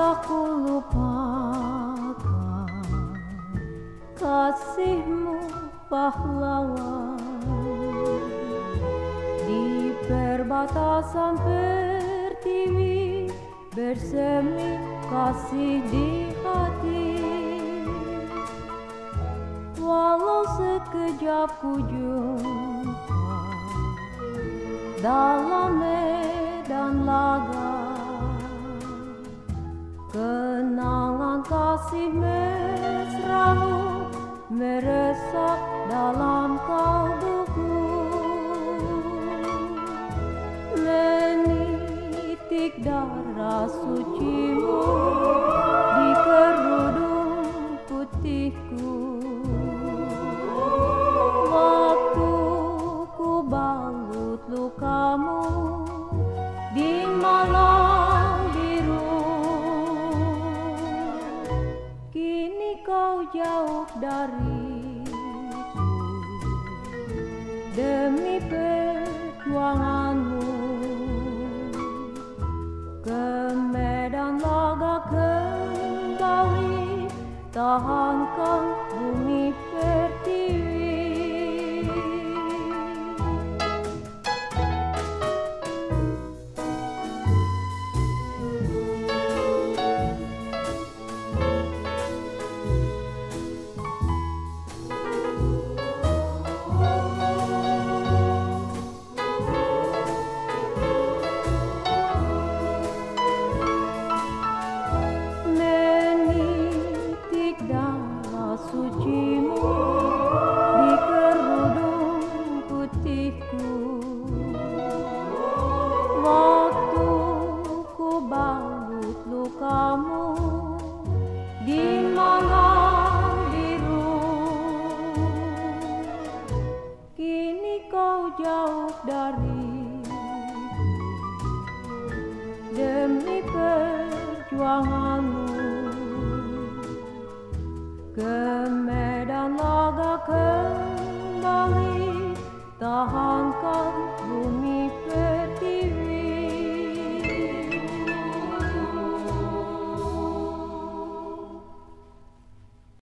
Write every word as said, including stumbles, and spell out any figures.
ku lupakan kasihmu pahlawan. Di perbatasan pertiwi bersemi kasih di hati. Walau sekejap ku jumpa dalam medan laga, kenangan kasih mesramu meresap dalam kalbuku, menitik darah sucimu di kerudung putihku. Waktu ku balut lukamu di malam biru, kini kau jauh dariku. Demi perjuanganmu ke medan laga kembali, tahankan bumi pertiwi. Sucimu di kerudung putihku. Waktu ku balut lukamu di malam biru, kini kau jauh dariku. Demi perjuanganmu ke